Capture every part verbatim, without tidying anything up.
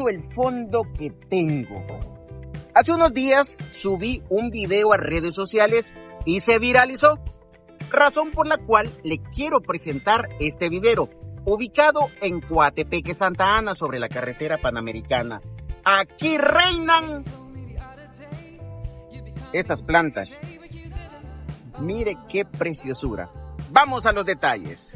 hermoso el fondo que tengo. Hace unos días subí un video a redes sociales y se viralizó, razón por la cual le quiero presentar este vivero, ubicado en Coatepeque, Santa Ana, sobre la carretera panamericana. Aquí reinan esas plantas. Mire qué preciosura. Vamos a los detalles.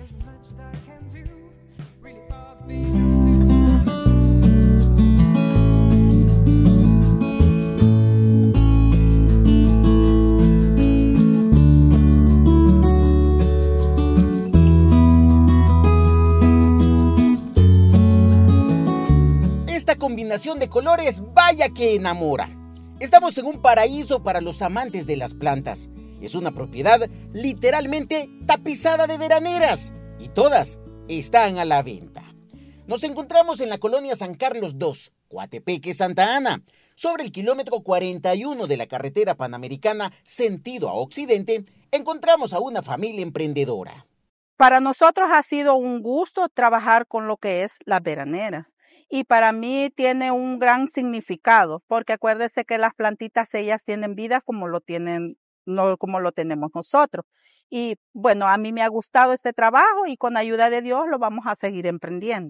Esta combinación de colores, vaya que enamora. Estamos en un paraíso para los amantes de las plantas. Es una propiedad literalmente tapizada de veraneras y todas están a la venta. Nos encontramos en la colonia San Carlos dos, Coatepeque, Santa Ana. Sobre el kilómetro cuarenta y uno de la carretera panamericana sentido a occidente, encontramos a una familia emprendedora. Para nosotros ha sido un gusto trabajar con lo que es las veraneras. Y para mí tiene un gran significado, porque acuérdese que las plantitas, ellas tienen vida como lo tienen, no como lo tenemos nosotros. Y bueno, a mí me ha gustado este trabajo y con ayuda de Dios lo vamos a seguir emprendiendo.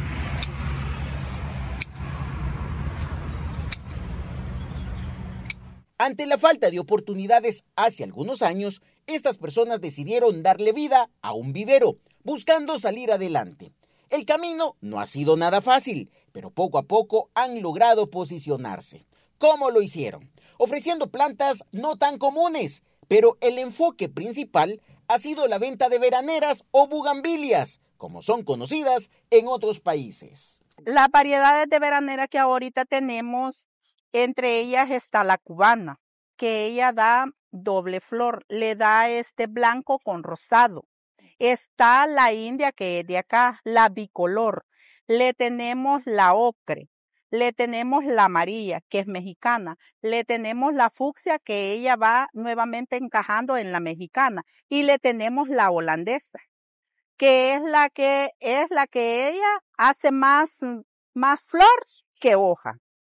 Ante la falta de oportunidades hace algunos años, estas personas decidieron darle vida a un vivero, buscando salir adelante. El camino no ha sido nada fácil, pero poco a poco han logrado posicionarse. ¿Cómo lo hicieron? Ofreciendo plantas no tan comunes, pero el enfoque principal ha sido la venta de veraneras o bugambilias, como son conocidas en otros países. Las variedades de veranera que ahorita tenemos, entre ellas está la cubana, que ella da doble flor, le da este blanco con rosado. Está la india, que es de acá, la bicolor. Le tenemos la ocre. Le tenemos la amarilla, que es mexicana. Le tenemos la fucsia, que ella va nuevamente encajando en la mexicana. Y le tenemos la holandesa, que es la que, es la que ella hace más, más flor que hoja.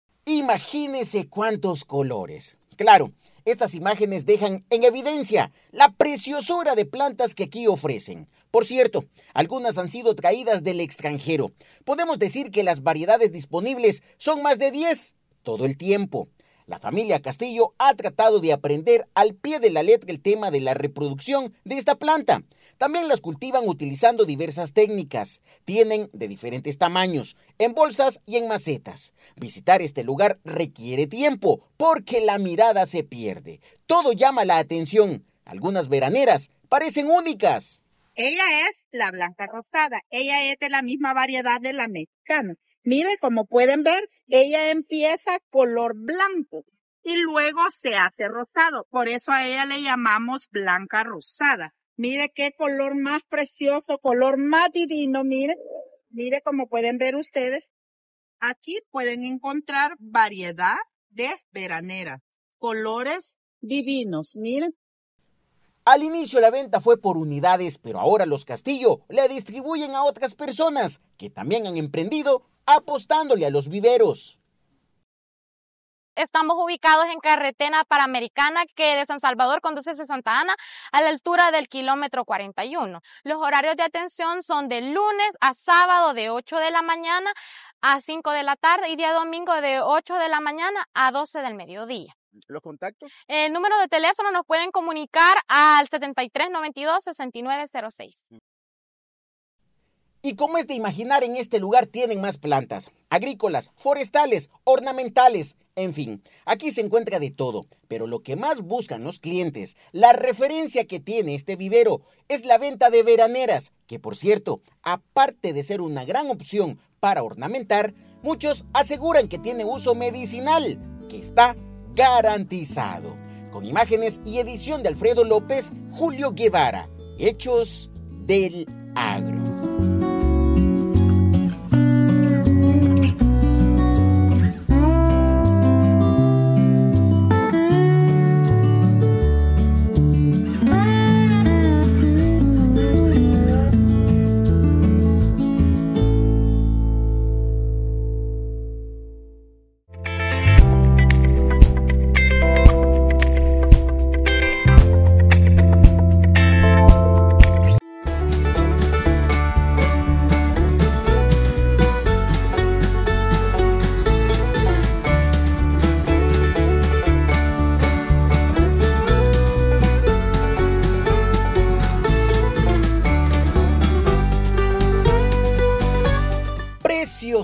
Imagínese cuántos colores. Claro, estas imágenes dejan en evidencia la preciosura de plantas que aquí ofrecen. Por cierto, algunas han sido traídas del extranjero. Podemos decir que las variedades disponibles son más de diez todo el tiempo. La familia Castillo ha tratado de aprender al pie de la letra el tema de la reproducción de esta planta. También las cultivan utilizando diversas técnicas. Tienen de diferentes tamaños, en bolsas y en macetas. Visitar este lugar requiere tiempo, porque la mirada se pierde. Todo llama la atención. Algunas veraneras parecen únicas. Ella es la blanca rosada. Ella es de la misma variedad de la mexicana. Mire, como pueden ver, ella empieza color blanco y luego se hace rosado. Por eso a ella le llamamos blanca rosada. Mire qué color más precioso, color más divino, mire. Mire como pueden ver ustedes. Aquí pueden encontrar variedad de veranera. Colores divinos, miren. Al inicio la venta fue por unidades, pero ahora los Castillo le distribuyen a otras personas que también han emprendido apostándole a los viveros. Estamos ubicados en carretera panamericana que de San Salvador conduce a Santa Ana a la altura del kilómetro cuarenta y uno. Los horarios de atención son de lunes a sábado de ocho de la mañana a cinco de la tarde y día domingo de ocho de la mañana a doce del mediodía. ¿Los contactos? El número de teléfono nos pueden comunicar al setenta y tres noventa y dos sesenta y nueve cero seis. Y como es de imaginar, en este lugar tienen más plantas, agrícolas, forestales, ornamentales, en fin, aquí se encuentra de todo. Pero lo que más buscan los clientes, la referencia que tiene este vivero, es la venta de veraneras, que por cierto, aparte de ser una gran opción para ornamentar, muchos aseguran que tiene uso medicinal, que está garantizado. Con imágenes y edición de Alfredo López, Julio Guevara, Hechos del Agro.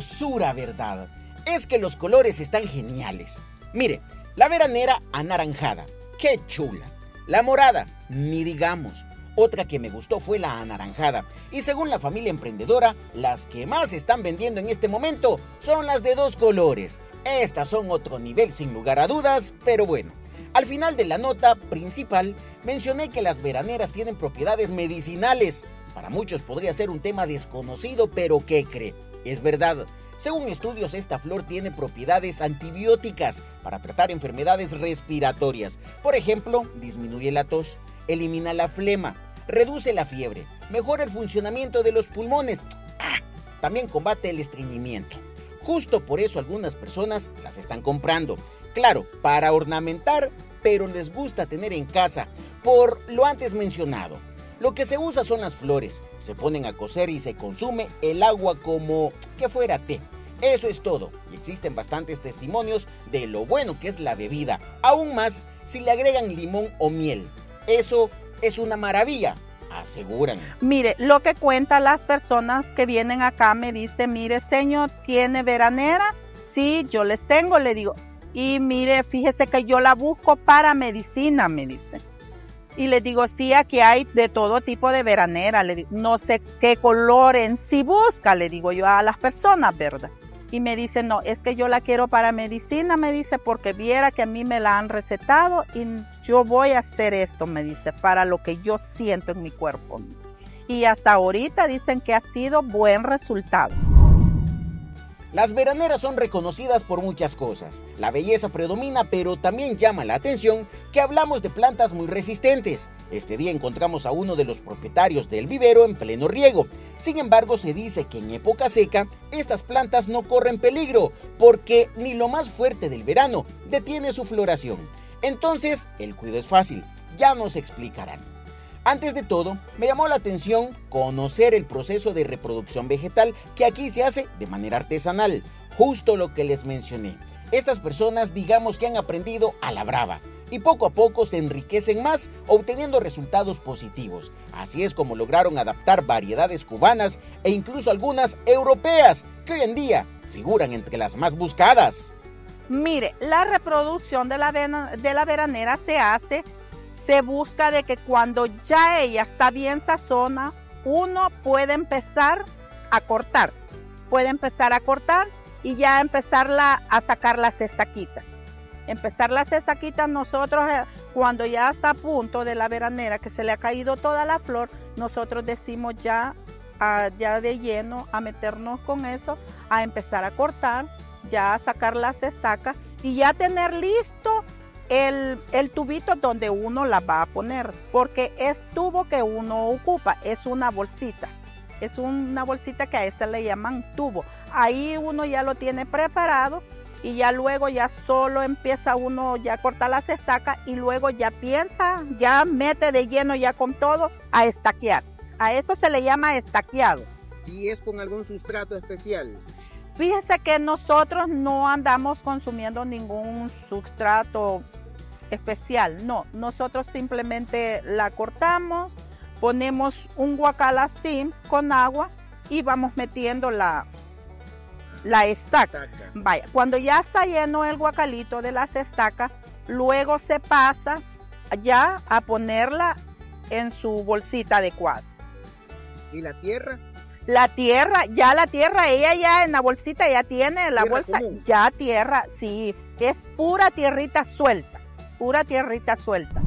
preciosura, ¿verdad? Es que los colores están geniales. Mire, la veranera anaranjada, ¡qué chula! La morada, ni digamos. Otra que me gustó fue la anaranjada. Y según la familia emprendedora, las que más se están vendiendo en este momento son las de dos colores. Estas son otro nivel sin lugar a dudas, pero bueno. Al final de la nota principal, mencioné que las veraneras tienen propiedades medicinales. Para muchos podría ser un tema desconocido, pero ¿qué cree? Es verdad. Según estudios, esta flor tiene propiedades antibióticas para tratar enfermedades respiratorias. Por ejemplo, disminuye la tos, elimina la flema, reduce la fiebre, mejora el funcionamiento de los pulmones. ¡Ah! También combate el estreñimiento. Justo por eso algunas personas las están comprando. Claro, para ornamentar, pero les gusta tener en casa, por lo antes mencionado. Lo que se usa son las flores, se ponen a cocer y se consume el agua como que fuera té. Eso es todo, y existen bastantes testimonios de lo bueno que es la bebida, aún más si le agregan limón o miel. Eso es una maravilla, aseguran. Mire, lo que cuentan las personas que vienen acá me dicen, mire señor, ¿tiene veranera? Sí, yo les tengo, le digo. Y mire, fíjese que yo la busco para medicina, me dicen. Y les digo, sí, aquí hay de todo tipo de veranera. Le digo, no sé qué color en sí busca, le digo yo a las personas, ¿verdad? Y me dice, no, es que yo la quiero para medicina, me dice, porque viera que a mí me la han recetado y yo voy a hacer esto, me dice, para lo que yo siento en mi cuerpo. Y hasta ahorita dicen que ha sido buen resultado. Las veraneras son reconocidas por muchas cosas. La belleza predomina, pero también llama la atención que hablamos de plantas muy resistentes. Este día encontramos a uno de los propietarios del vivero en pleno riego. Sin embargo, se dice que en época seca, estas plantas no corren peligro, porque ni lo más fuerte del verano detiene su floración. Entonces, el cuidado es fácil, ya nos explicarán. Antes de todo, me llamó la atención conocer el proceso de reproducción vegetal que aquí se hace de manera artesanal, justo lo que les mencioné. Estas personas digamos que han aprendido a la brava y poco a poco se enriquecen más obteniendo resultados positivos. Así es como lograron adaptar variedades cubanas e incluso algunas europeas que hoy en día figuran entre las más buscadas. Mire, la reproducción de la, de la veranera se hace Se busca de que cuando ya ella está bien sazona, uno puede empezar a cortar. Puede empezar a cortar y ya empezarla a sacar las estaquitas. Empezar las estaquitas nosotros, cuando ya está a punto de la veranera, que se le ha caído toda la flor, nosotros decimos ya, a, ya de lleno a meternos con eso, a empezar a cortar, ya a sacar las estacas y ya tener listo El, el tubito donde uno la va a poner, porque es tubo que uno ocupa, es una bolsita, es una bolsita que a esta le llaman tubo. Ahí uno ya lo tiene preparado y ya luego ya solo empieza uno ya a cortar las estacas y luego ya piensa, ya mete de lleno ya con todo a estaquear. A eso se le llama estaqueado. ¿Y es con algún sustrato especial? Fíjese que nosotros no andamos consumiendo ningún sustrato especial, no, nosotros simplemente la cortamos, ponemos un guacal así con agua y vamos metiendo la, la estaca. Vaya, cuando ya está lleno el guacalito de las estacas, luego se pasa ya a ponerla en su bolsita adecuada. ¿Y la tierra? La tierra, ya la tierra, ella ya en la bolsita ya tiene la ¿Tierra bolsa, común? Ya tierra, sí, es pura tierrita suelta. Pura tierrita suelta.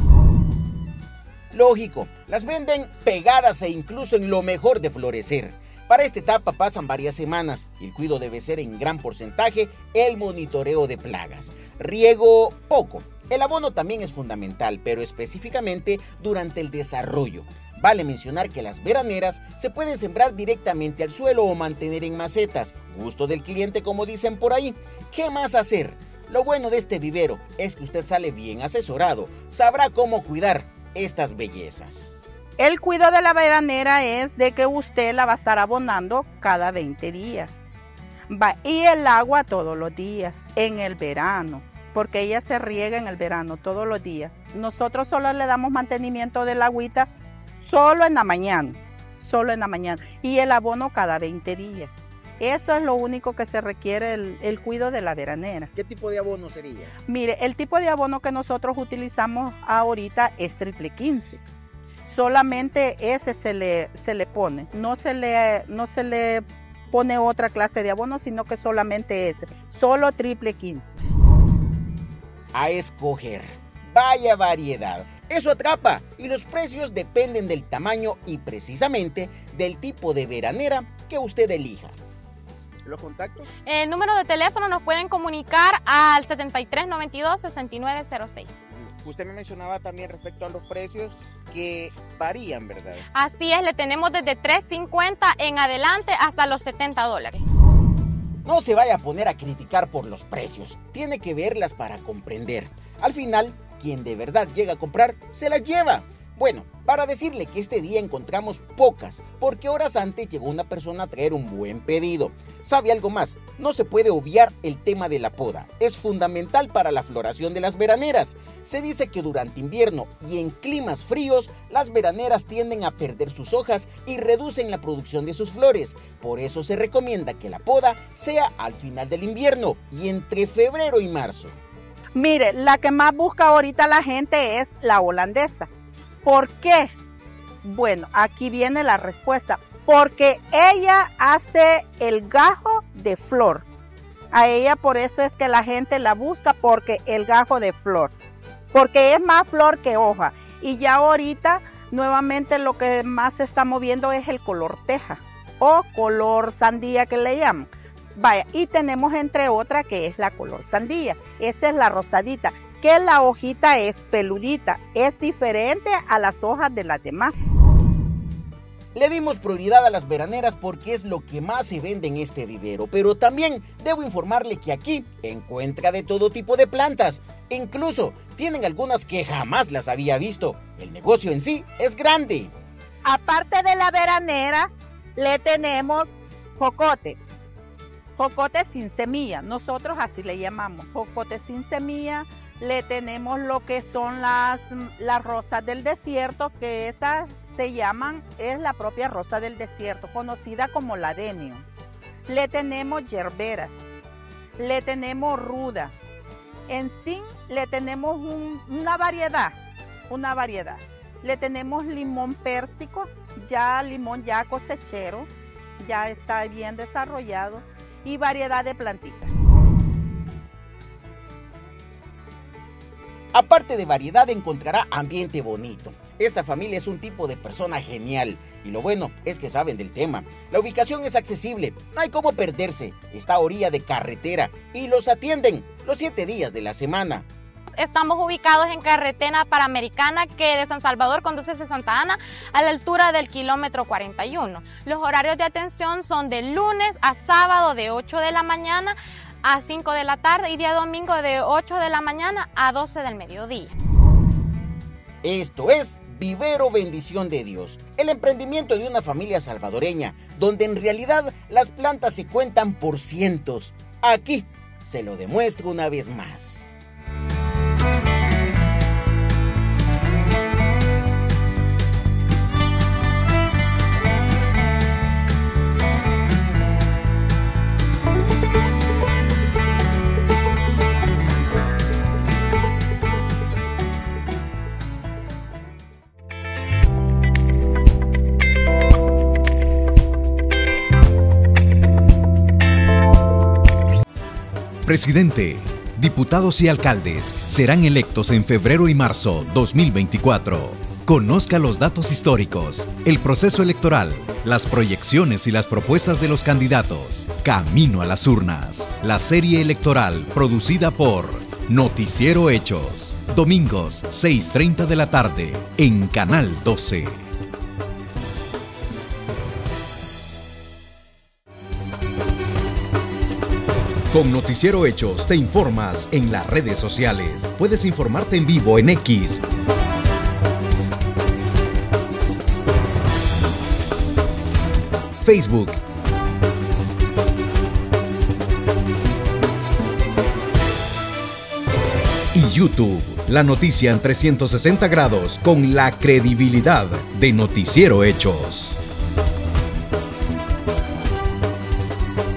Lógico, las venden pegadas e incluso en lo mejor de florecer. Para esta etapa pasan varias semanas y el cuidado debe ser en gran porcentaje el monitoreo de plagas. Riego poco. El abono también es fundamental, pero específicamente durante el desarrollo. Vale mencionar que las veraneras se pueden sembrar directamente al suelo o mantener en macetas. Gusto del cliente, como dicen por ahí. ¿Qué más hacer? Lo bueno de este vivero es que usted sale bien asesorado, sabrá cómo cuidar estas bellezas. El cuidado de la veranera es de que usted la va a estar abonando cada veinte días. Va, y el agua todos los días, en el verano, porque ella se riega en el verano todos los días. Nosotros solo le damos mantenimiento del agüita solo en la mañana, solo en la mañana. Y el abono cada veinte días. Eso es lo único que se requiere, el, el cuidado de la veranera. ¿Qué tipo de abono sería? Mire, el tipo de abono que nosotros utilizamos ahorita es triple quince. Solamente ese se le, se le pone, no se le, no se le pone otra clase de abono, sino que solamente ese, solo triple quince. A escoger. Vaya variedad. Eso atrapa y los precios dependen del tamaño y precisamente del tipo de veranera que usted elija. ¿Los contactos? El número de teléfono nos pueden comunicar al setenta y tres noventa y dos sesenta y nueve cero seis. Usted me mencionaba también respecto a los precios que varían, ¿verdad? Así es, le tenemos desde tres cincuenta en adelante hasta los setenta dólares. No se vaya a poner a criticar por los precios, tiene que verlas para comprender. Al final, quien de verdad llega a comprar, se las lleva. Bueno, para decirle que este día encontramos pocas, porque horas antes llegó una persona a traer un buen pedido. ¿Sabe algo más? No se puede obviar el tema de la poda. Es fundamental para la floración de las veraneras. Se dice que durante invierno y en climas fríos, las veraneras tienden a perder sus hojas y reducen la producción de sus flores. Por eso se recomienda que la poda sea al final del invierno y entre febrero y marzo. Mire, la que más busca ahorita la gente es la holandesa. ¿Por qué? Bueno, aquí viene la respuesta. Porque ella hace el gajo de flor. A ella por eso es que la gente la busca, porque el gajo de flor. Porque es más flor que hoja. Y ya ahorita nuevamente lo que más se está moviendo es el color teja o color sandía que le llaman. Vaya, y tenemos entre otras que es la color sandía. Esta es la rosadita, que la hojita es peludita, es diferente a las hojas de las demás. Le dimos prioridad a las veraneras porque es lo que más se vende en este vivero, pero también debo informarle que aquí encuentra de todo tipo de plantas. Incluso tienen algunas que jamás las había visto. El negocio en sí es grande. Aparte de la veranera, le tenemos jocote. Jocote sin semilla, nosotros así le llamamos, jocote sin semilla. Le tenemos lo que son las, las rosas del desierto, que esas se llaman, es la propia rosa del desierto, conocida como la denio. Le tenemos yerberas, le tenemos ruda. En sí, le tenemos un, una variedad, una variedad. Le tenemos limón pérsico, ya limón ya cosechero, ya está bien desarrollado, y variedad de plantitas. Aparte de variedad, encontrará ambiente bonito. Esta familia es un tipo de persona genial y lo bueno es que saben del tema. La ubicación es accesible, no hay cómo perderse, está a orilla de carretera y los atienden los siete días de la semana. Estamos ubicados en carretera panamericana que de San Salvador conduce a Santa Ana a la altura del kilómetro cuarenta y uno. Los horarios de atención son de lunes a sábado de ocho de la mañana a cinco de la tarde y día domingo de ocho de la mañana a doce del mediodía. Esto es Vivero Bendición de Dios, el emprendimiento de una familia salvadoreña, donde en realidad las plantas se cuentan por cientos. Aquí se lo demuestro una vez más. Presidente, diputados y alcaldes serán electos en febrero y marzo dos mil veinticuatro. Conozca los datos históricos, el proceso electoral, las proyecciones y las propuestas de los candidatos. Camino a las urnas, la serie electoral producida por Noticiero Hechos. Domingos, seis treinta de la tarde, en Canal doce. Con Noticiero Hechos te informas en las redes sociales. Puedes informarte en vivo en X, Facebook y YouTube. La noticia en trescientos sesenta grados con la credibilidad de Noticiero Hechos.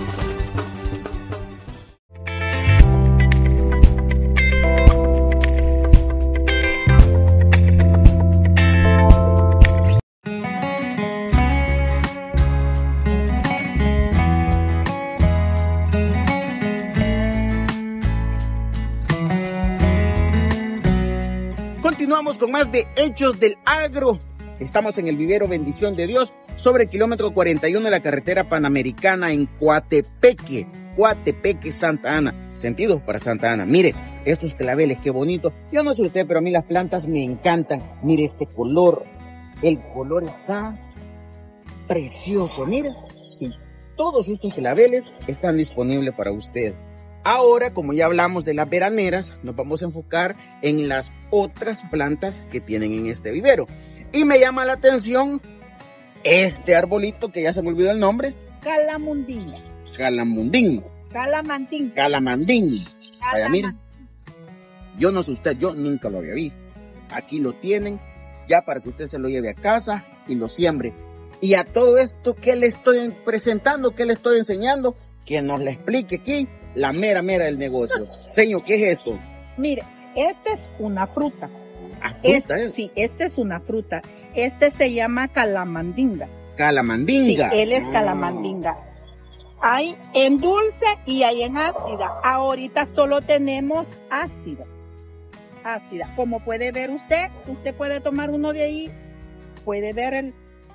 Seguimos con más de Hechos del Agro. Estamos en el vivero Bendición de Dios, sobre el kilómetro cuarenta y uno de la carretera panamericana en Coatepeque, Coatepeque, Santa Ana. Sentidos para Santa Ana. Mire, estos claveles, qué bonito. Yo no sé usted, pero a mí las plantas me encantan. Mire este color. El color está precioso. Mire, y todos estos claveles están disponibles para usted. Ahora, como ya hablamos de las veraneras, nos vamos a enfocar en las otras plantas que tienen en este vivero. Y me llama la atención este arbolito que ya se me olvidó el nombre. Calamundín. Calamundín. Calamandín. Calamandín. Vaya, miren. Yo no sé usted, yo nunca lo había visto. Aquí lo tienen, ya para que usted se lo lleve a casa y lo siembre. Y a todo esto, ¿qué le estoy presentando? ¿Qué le estoy enseñando? Que nos le explique aquí la mera mera del negocio. Señor, ¿qué es esto? Mire, esta es una fruta. ¿Ah, fruta Es- es? sí, esta es una fruta. Este se llama calamandinga. Calamandinga. Sí, él es Ah. calamandinga. Hay en dulce y hay en ácida. Ahorita solo tenemos ácida. Ácida. Como puede ver usted, usted puede tomar uno de ahí. Puede ver el...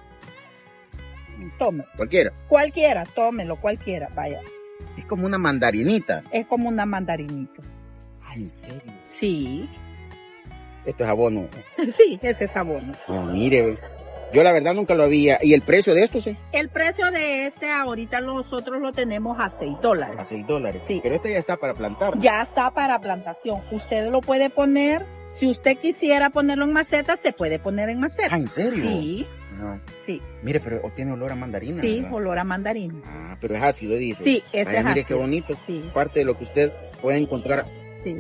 Tome. Cualquiera. Cualquiera, tómelo, cualquiera. Vaya. Es como una mandarinita. Es como una mandarinita. Ay, ¿en serio? Sí. Esto es abono. Sí, ese es abono. Ah, mire, yo la verdad nunca lo había. ¿Y el precio de esto, sí? El precio de este ahorita nosotros lo tenemos a seis dólares. A seis dólares. Sí. Pero este ya está para plantar. Ya está para plantación. Usted lo puede poner, si usted quisiera ponerlo en maceta, se puede poner en maceta. Ah, ¿en serio? Sí, Ah, sí, mire, pero tiene olor a mandarina. sí, ¿verdad? olor a mandarina. Ah, pero es ácido, dice. Sí, este Vaya, es mire ácido. qué bonito. Sí. Parte de lo que usted puede encontrar. Sí,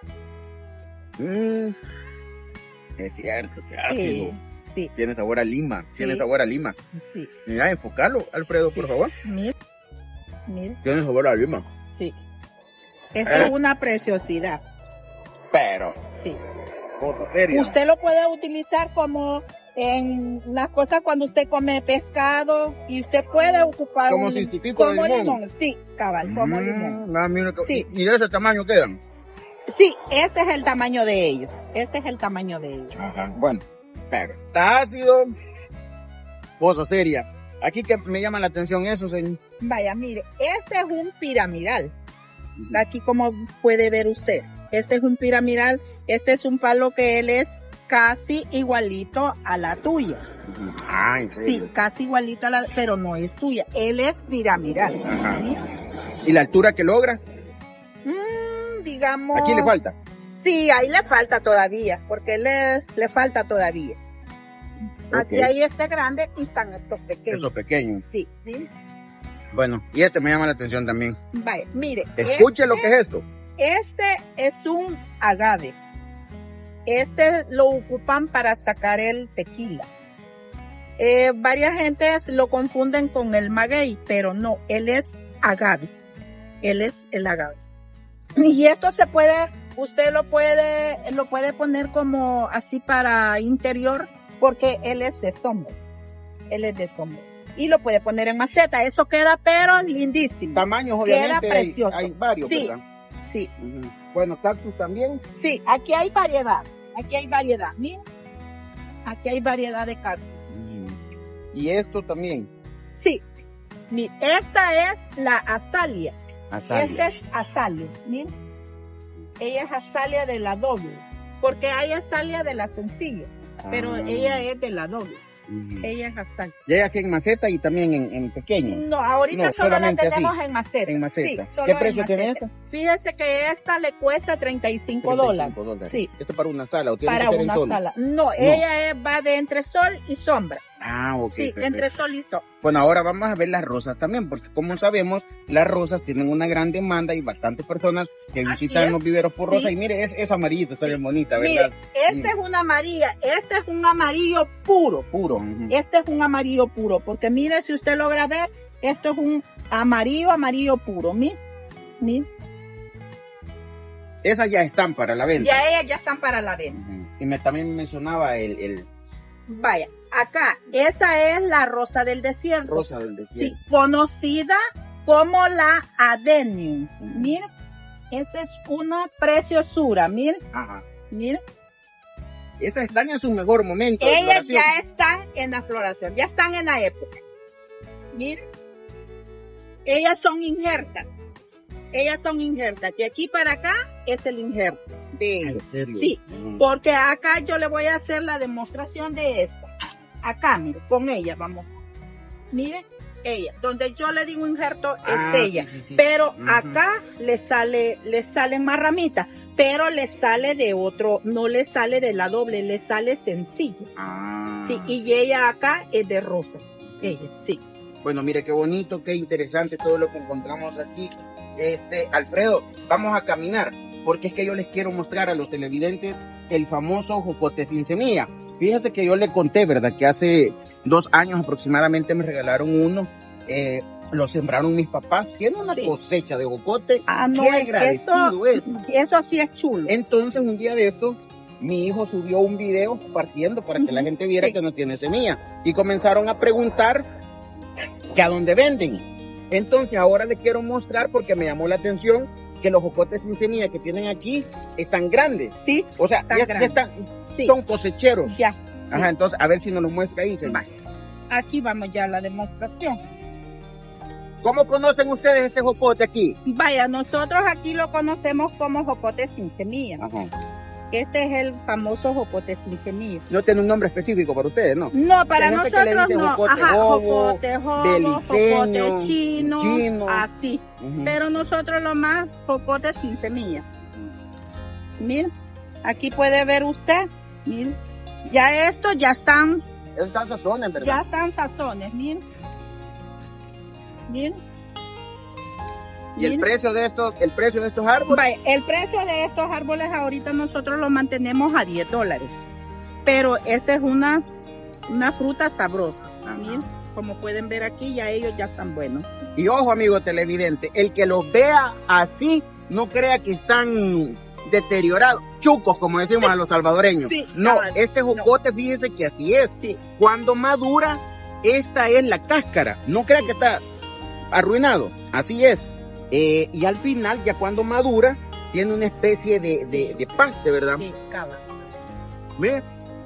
Mm, es cierto, qué ácido. sí, sí, Tiene sabor a lima. Tiene Sí. sabor a lima. sí. Mira, enfocarlo, Alfredo, por Sí. favor. Mire, mire, Tiene sabor a lima. sí. Esta Ah. es una preciosidad. Pero, Sí. cosa seria. Usted lo puede utilizar como en las cosas cuando usted come pescado y usted puede ocupar Como un- sustituto como del limón. Sí, cabal, como Mm, limón. ah, mira que- Sí. ¿Y de ese tamaño quedan? Sí, este es el tamaño de ellos. Este es el tamaño de ellos. Ajá. Bueno, pero está ácido. Cosa seria. Aquí que me llama la atención eso, señor. Vaya, mire, este es un piramidal. Aquí como puede ver usted, este es un piramidal. Este es un palo que él es casi igualito a la tuya. Ah, ¿en Sí, serio? casi igualito a la, pero no es tuya. Él es piramidal. Ajá. ¿Sí? ¿Y la altura que logra? Mm, digamos. Aquí le falta. Sí, ahí le falta todavía, porque le, le falta todavía. Aquí Ok. hay este grande y están estos pequeños. Esos pequeños. Sí. ¿Sí? Bueno, y este me llama la atención también. Vaya, mire. Escuche lo que es esto. Este es un agave. Este lo ocupan para sacar el tequila. Eh, varias gentes lo confunden con el maguey, pero no, él es agave. Él es el agave. Y esto se puede, usted lo puede, lo puede poner como así para interior, porque él es de sombra. Él es de sombra. Y lo puede poner en maceta. Eso queda pero lindísimo. Tamaños, Queda obviamente, hay, precioso. hay varios, Sí. ¿verdad? Sí. Ujú. Bueno, cactus también. Sí, aquí hay variedad, aquí hay variedad, miren, aquí hay variedad de cactus. Y esto también. Sí, miren, esta es la azalia, esta es azalia, miren, ella es azalia de la doble, porque hay azalia de la sencilla, pero Ah. ella es de la doble, Ujú. ella es azalia. Ya ya así en maceta y también en, en pequeño. No, ahorita No, solo la solamente así, tenemos en maceta. en maceta. Sí, solo ¿Qué en precio tiene maceta. esta? Fíjese que esta le cuesta treinta y cinco treinta y dólares. cinco dólares. Sí. Esto para una sala o tiene Para que ser una en sol. sala. No, ella es- va de entre sol y sombra. Ah, ok. Sí, perfecto. entre sol y sol. Bueno, ahora vamos a ver las rosas también, porque como sabemos, las rosas tienen una gran demanda y bastantes personas que Así visitan es. los viveros por Sí. rosa. Y mire, es, es amarillita, está Sí. bien bonita, Mire, ¿verdad? este Mm. es una amarilla, este es un amarillo puro. Puro. Ujú. Este es un amarillo puro, porque mire, si usted logra ver, esto es un amarillo, amarillo puro. Mire, mire. Esas ya están para la venta. Ya ellas ya están para la venta. Ujú. Y me, también mencionaba el, el Vaya, acá, esa es la rosa del desierto. rosa del Sí, desierto. conocida como la adenium. Mire, esta es una preciosura, mire, Ajá. mire. esas están en su mejor momento. Ellas ya están en la floración, ya están en la época. Miren, ellas son injertas. Ellas son injertas. De aquí para acá es el injerto de ellas. ¿En serio? Sí, uh-huh. Porque acá yo le voy a hacer la demostración de esta. Acá, mire, con ella, vamos. Miren, ella. Donde yo le digo injerto es ah, ella. Sí, sí, sí. Pero uh-huh. acá le sale, le salen más ramitas. Pero le sale de otro, no le sale de la doble, le sale sencilla. Ah. Sí, y ella acá es de rosa. Ella, sí. Bueno, mire qué bonito, qué interesante todo lo que encontramos aquí. Este, Alfredo, vamos a caminar, porque es que yo les quiero mostrar a los televidentes el famoso jocote sin semilla. Fíjense que yo le conté, ¿verdad? Que hace dos años aproximadamente me regalaron uno, eh, lo sembraron mis papás, tiene una sí. cosecha de jocote. Ah, no, qué agradecido eso, es. Eso sí es chulo. Entonces, un día de esto, mi hijo subió un video partiendo para que la gente viera sí. que no tiene semilla. Y comenzaron a preguntar que a dónde venden. Entonces ahora les quiero mostrar porque me llamó la atención que los jocotes sin semilla que tienen aquí están grandes. Sí. O sea, ya, ya están, sí. son cosecheros. Ya. Sí. Ajá, entonces a ver si nos los muestra ahí. Se aquí vamos ya a la demostración. ¿Cómo conocen ustedes este jocote aquí? Vaya, nosotros aquí lo conocemos como jocote sin semilla. Ajá. Este es el famoso jocote sin semilla. No tiene un nombre específico para ustedes, ¿no? No, para nosotros que le dice no. Jocote Ajá, bobo, jocote jobo, beliceño, jocote chino, chino, así. Uh-huh. Pero nosotros lo más jocote sin semilla. Miren, aquí puede ver usted, miren, ya estos ya están. Están sazones, ¿verdad? Ya están sazones, miren. Miren. ¿Y el precio de estos, el precio de estos árboles? Vaya, el precio de estos árboles ahorita nosotros lo mantenemos a diez dólares. Pero esta es una, una fruta sabrosa. Miren, como pueden ver aquí, ya ellos ya están buenos. Y ojo, amigo televidente, el que los vea así, no crea que están deteriorados, chucos, como decimos a los salvadoreños. Sí, no, no, este jocote, no. Fíjese que así es. Sí. Cuando madura, esta es la cáscara. No crea que está arruinado, así es. Eh, y al final, ya cuando madura, tiene una especie de, de, de paste, ¿verdad? Sí, cava. ¿Ve?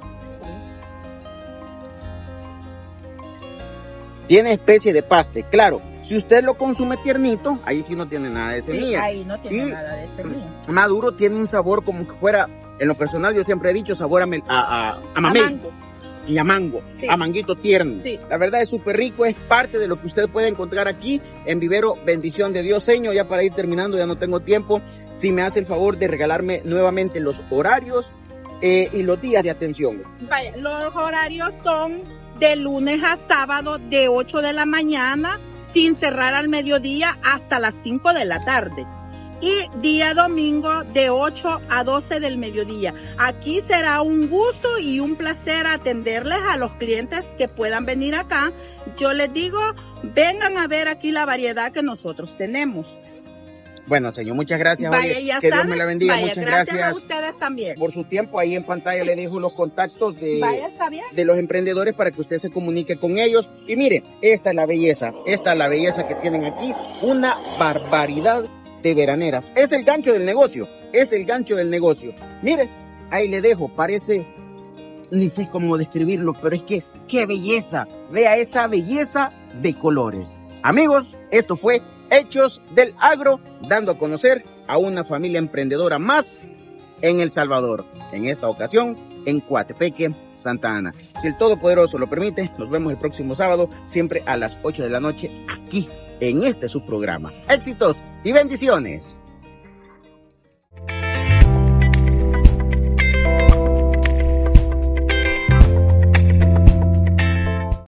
Tiene especie de paste, claro. Si usted lo consume tiernito, ahí sí no tiene nada de semilla. Sí, ahí no tiene y nada de semilla. Maduro tiene un sabor como que fuera, en lo personal yo siempre he dicho, sabor a, a, a, a mamey. A mango. Y a mango, sí. A manguito tierno. Sí. La verdad es súper rico, es parte de lo que usted puede encontrar aquí en Vivero Bendición de Dios. Señor, ya para ir terminando, ya no tengo tiempo. Si me hace el favor de regalarme nuevamente los horarios eh, y los días de atención. Vaya, los horarios son de lunes a sábado de ocho de la mañana, sin cerrar al mediodía hasta las cinco de la tarde. Y día domingo de ocho a doce del mediodía. Aquí será un gusto y un placer atenderles a los clientes que puedan venir acá. Yo les digo, vengan a ver aquí la variedad que nosotros tenemos. Bueno, señor, muchas gracias. Vaya, Oye, ya que saben, Dios me la bendiga. vaya, muchas gracias. gracias a ustedes también. Por su tiempo. Ahí en pantalla le dejo los contactos de, vaya, está bien. de los emprendedores para que usted se comunique con ellos. Y mire, esta es la belleza. Esta es la belleza que tienen aquí. Una barbaridad de veraneras. Es el gancho del negocio. Es el gancho del negocio. Mire, ahí le dejo. Parece, ni sé cómo describirlo, pero es que, qué belleza. Vea esa belleza de colores. Amigos, esto fue Hechos del Agro, dando a conocer a una familia emprendedora más en El Salvador. En esta ocasión, en Coatepeque, Santa Ana. Si el Todopoderoso lo permite, nos vemos el próximo sábado, siempre a las ocho de la noche, aquí en este subprograma. Éxitos y bendiciones.